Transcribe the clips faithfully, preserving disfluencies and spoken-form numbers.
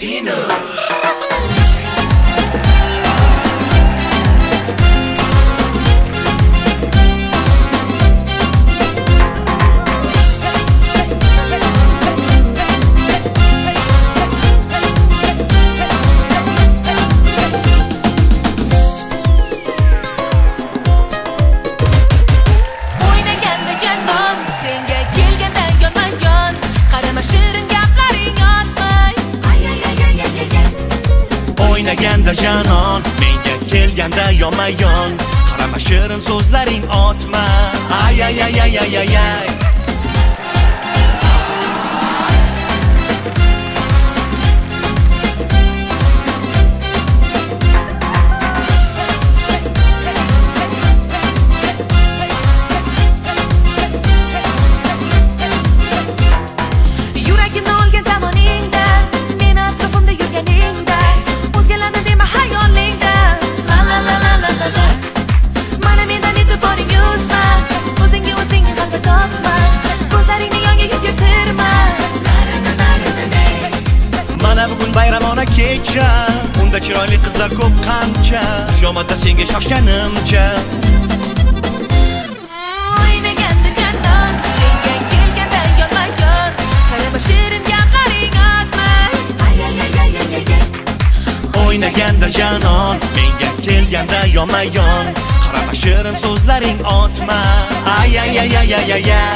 Latino. O'ynaganda janon, menga kelganda yonma-yon, qarama shirin so'zlaring otma. Ay ay ay ay ay ay ay. Yuragimni olgan zamoningda, men atrofimda yurganingda, o'zgalarni dema xayolingda. La la la la la la la. Mana mendan e'tiboring uzma, o'zingga o'zing g'alaba topma, ko'zlaringni yonga yugurtirma. Mana bugun bayramona kecha, unda chiroyli qizlar ko'p qancha, xushomadda senga shoshganimcha. O'ynaganda janon, senga kelganda yonma-yon, qarama shirin gaplaring otma. Ay ay ay ay ay ay. O'ynaganda janon, menga kelganda yonma-yon, qarama shirin so'zlaring otma. Ay ay ay ay ay ay ay.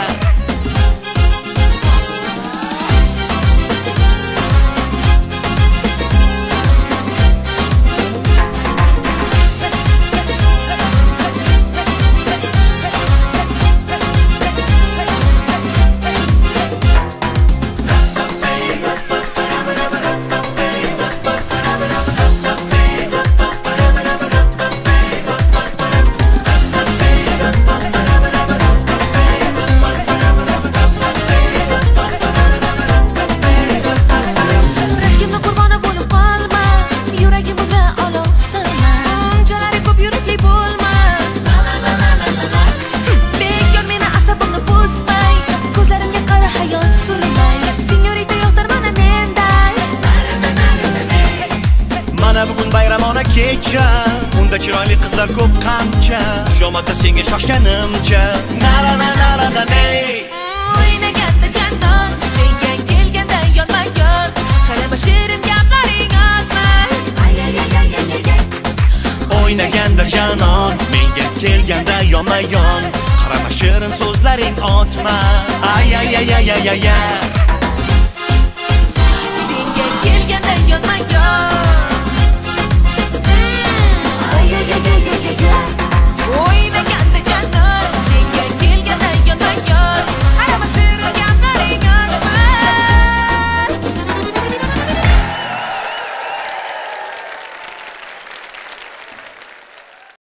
Bugun bayramona kecha, unda chiroyli qizlar ko'p qancha, xushomadda senga shoshganimcha. Nara nara nara ne. O'ynaganda janon, senga kelganda yonma-yon, qarama shirin gaplaring otma. Ay ay ay ay ay ay. O'ynaganda janon, menga kelganda yonma-yon, qarama shirin so'zlaring otma. Ay ay ay ay ay ay. Senga kelganda yonma-yon.